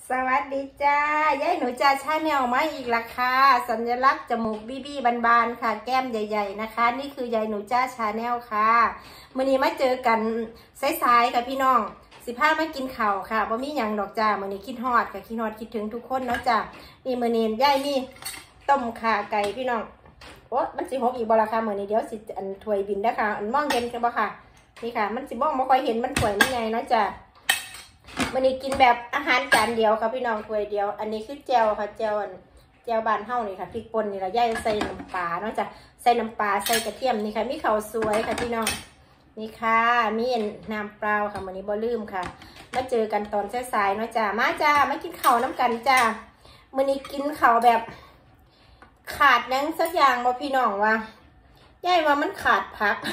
สวัสดีจ้ายายหนูจ้าชาแนลมาอีกละค่ะสัญลักษณ์จมูกบี้บานๆค่ะแก้มใหญ่ๆนะคะนี่คือยายหนูจ้าชาแนลค่ะมื้อนี้มาเจอกันสายๆค่ะพี่น้อง15มากินข้าวค่ะบ่มีหยังดอกจ้ามื้อนี้คิดฮอดค่ะคิดฮอดคิดถึงทุกคนเนาะจ้านี่มื้อนี้ยายมีต้มข่าไก่พี่น้องโอ้มันสิหกอีกบ่ล่ะค่ะมื้อนี้เดี๋ยวสิอันถ้วยบินนะคะอันมองเห็นกันบ่ค่ะนี่ค่ะมันสิมองบ่ค่อยเห็นมันถ้วยมันใหญ่เนาะจ้าวันนี้กินแบบอาหารจานเดียวค่ะพี่น้องถ้วยเดียวอันนี้คือแจ่วค่ะแจ่วบานเฮานี่ค่ะพริกป่นนี่เราย่ายใส่น้ำปลาเนาะจ้ะใส่น้ำปลาใส่กระเทียมนี่ค่ะมีข้าวสวยค่ะพี่น้องนี่ค่ะมีน้ำเปล่าค่ะวันนี้บ่ลืมค่ะมาเจอกันตอนสายๆเนาะจ้ะมาจ้ามากินข้าวน้ำกันจ้าวันนี้กินข้าวแบบขาดนั่งสักอย่างบ่พี่น้องว่าย่ายว่ามันขาดพัก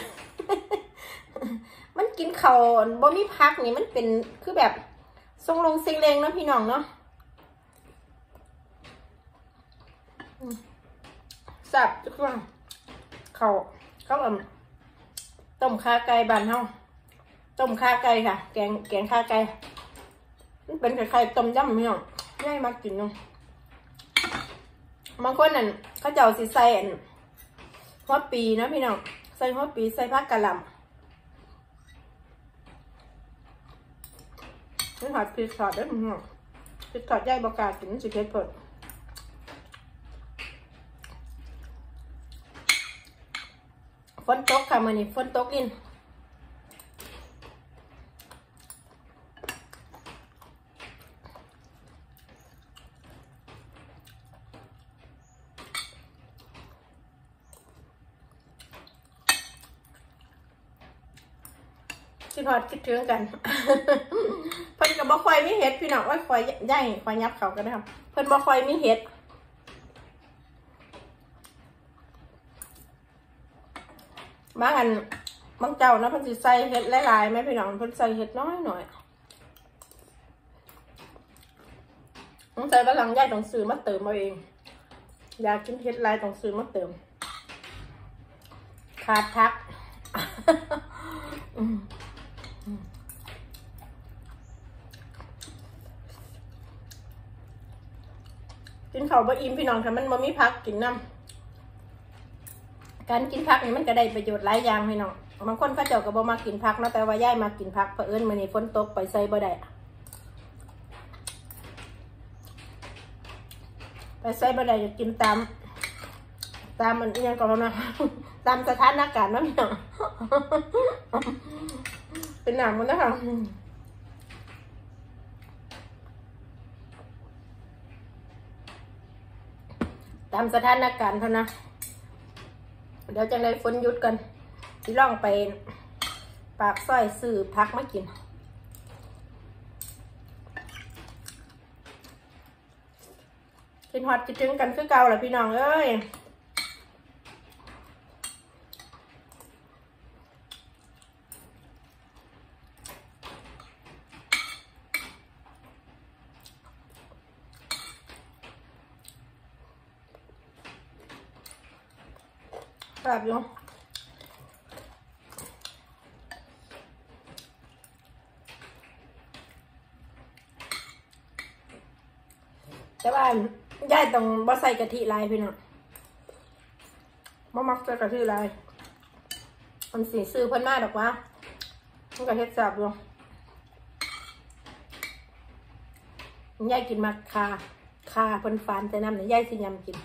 มันกินข้าวบ่มีพักนี่มันเป็นคือแบบทรงลงเซ็งเลงนะพี่น้องเนาะสับทุกอย่างเขาต้มข่าไก่บ้านเฮาต้มข่าไก่ค่ะแกงข่าไก่มันเป็นไข่ต้มยำพี่น้องง่ายมากกินเนาะบางคนนั่นเขาเจ้าสิใส่หัวปีนะพี่น้องใส่หัวปีใส่ผักกะหล่ำนี่ผัดพริกทอดได้ไหมพริกทอดย่ายบกากินสิเผ็ดเผ็ดฝนตกค่ะมื้อนี้ฝนตกลินคิดฮอดคิดถึงกัน เพิ่นกับบ่ค่อยมีเห็ดพี่น้องว่าค่อยย่ายค่อยยับเขากันนะครับเพิ่นบ่ค่อยมีเห็ดบางอันบางเจ้านะเพิ่นสิใส่เห็ดหลายๆไหมพี่น้องเพิ่นใส่เห็ดน้อยหน่อยต้องใส่บะหลังย่ายต้องซื้อมาเติมเอาเองอยากกินเห็ดหลายต้องซื้อมาเติมขาดทัก กินข้าวบ่อิ่มพี่น้องค่ะมันบ่มีผักกินน้ำการกินผักนี่มันก็ได้ประโยชน์หลายอย่างพี่น้องบางคนเขาเจ้าก็บ่มากินผักเนาะแต่ว่าย่ายมากินผักเผอิญมื้อนี้ฝนตกไปใส่บ่ได้ไปใส่บ่ได้จะกินตามมันยังก็แล้วนะ ตามสถานการณ์นะพี่น้องเป็นหนังมันนะคะตามสถานการณ์เท่านะเดี๋ยวจะเลยฝนหยุดกันที่ล่องไปปากซอยซื้อพักมากินกินฮอตคิดถึงกันคือเก่าแหละพี่น้องเอ้ยแบบอยู่แต่ว่าย่ายต้องบ่ใส่กะทิลายพี่น้องบ่มักใส่กะทิลายมันสีซื้อเพิ่นมาดอกว่ามันก็เฮ็ดแซ่บอยู่ย่ายกินมาคาเพิ่นฟานแต่น้ำเนี่ยย่ายสิยำกิน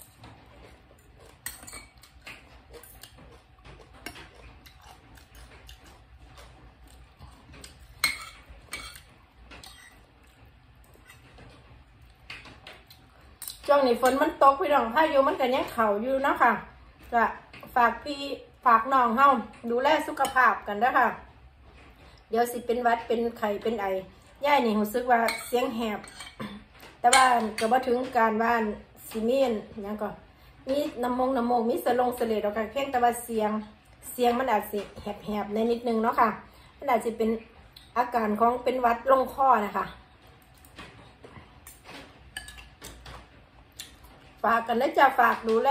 ช่วงนี้ฝนมันตกพี่น้องพายุมันก็ยังเข่าอยู่เนาะค่ะจะฝากน้องเฮาดูแลสุขภาพกันด้วยค่ะเดี๋ยวสิเป็นวัดเป็นไข้เป็นไอย่ายนี่รู้สึกว่าเสียงแหบแต่ว่าก็บ่ถึงการว่าสิมีอย่างก่อนมีน้ำมูกมีสเลดออกจากเพียงแต่ว่าเสียงมันอาจสิแหบในนิดนึงเนาะค่ะมันอาจจะเป็นอาการของเป็นวัดลงคอนะคะฝากกันนะจ๊ะฝากดูแล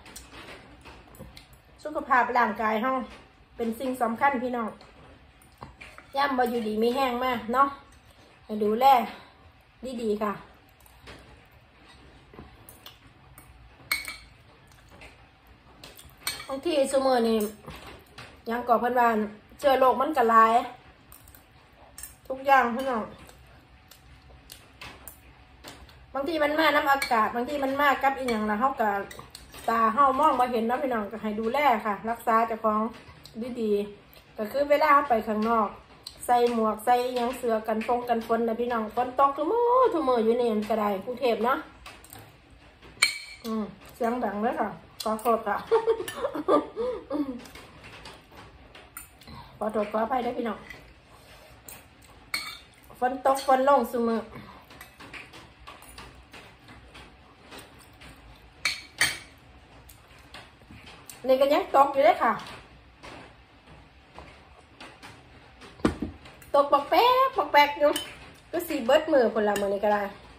สุขภาพร่างกายเฮาเป็นสิ่งสำคัญพี่น้องย่ำบ่อยู่ดีมีแห้งมากเนาะให้ดูแลดีค่ะบางทีซุมื้อนี่ยังก่อเพิ่นว่าเชื้อโรคมันก็หลายทุกอย่างพี่น้องบางทีมันมาน้ำอากาศบางทีมันมากับอีหยังล่ะเฮาก็ตาเฮามองบ่เห็นเนาะพี่น้องก็ให้ดูแลค่ะรักษาเจ้าของดีๆก็คือเวลาไปข้างนอกใส่หมวกใส่หยังเสื้อกันฝนนะพี่น้องฝนตกทุกมื้ออยู่นี่ก็ได้กรุงเทพเนาะเสียงดังเลยค่ะขอโทษค่ะขอโทษขออภัยด้วยพี่น้องฝนตกฝนลงซุมื้อนี่ก็ยังตกอยู่เลยค่ะตกปอกแป๊กอยู่ก็สีเบิดมือผลละมือนี่ก็ได้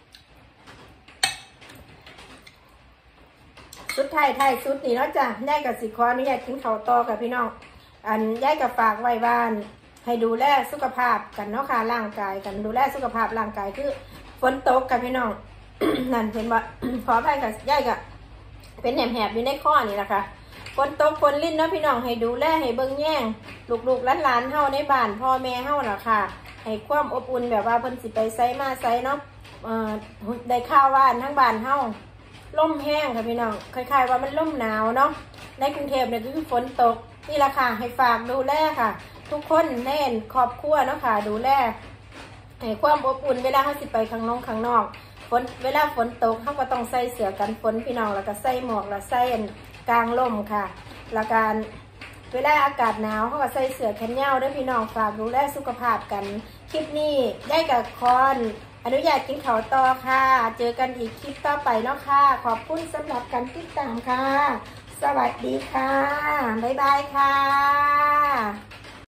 สุดท้ายสุดนี่เนาะจ้ะยายกับสิขออนุญาตกินข้าวต่อกับพี่น้องยายกับฝากไว้บ้านให้ดูแลสุขภาพกันเนาะค่ะร่างกายกันดูแลสุขภาพร่างกายคือฝนตกกับพี่น้อง นั่นเห็นว่า ขออภัยกับยายกับเป็นแหบอยู่ในข้อนี่แหละค่ะฝนตกฝนลิ้นเนาะพี่น้องให้ดูแลให้เบิ่งแย่งลูกหลานเฮาในบ้านพ่อแม่เฮาล่ะค่ะให้ความอบอุ่นแบบว่าเพิ่นสิไปไสมาไสเนาะได้ข่าวว่าทั้งบ้านเฮาลมแห้งค่ะพี่น้องคล้ายๆว่ามันลมหนาวเนาะในกรุงเทพเนี่ยคือฝนตกนี่ล่ะค่ะให้ฝากดูแลค่ะทุกคนแน่นครอบครัวเนาะค่ะดูแลให้ความอบอุ่นเวลาเฮาสิไปข้างนอกเวลาฝนตกเฮาก็ต้องใส่เสื้อกันฝนพี่น้องแล้วก็ใส่หมวกแล้วใส่กลางร่มค่ะแล้วการเวลาอากาศหนาวเขาก็ใส่เสื้อแขนยาวด้วยพี่น้องฝากดูแลสุขภาพกันคลิปนี้ได้กับคอนอนุญาตกินข้าวต่อค่ะเจอกันอีกคลิปต่อไปเนาะค่ะขอบคุณสำหรับการติดตามค่ะสวัสดีค่ะบ๊ายบายค่ะ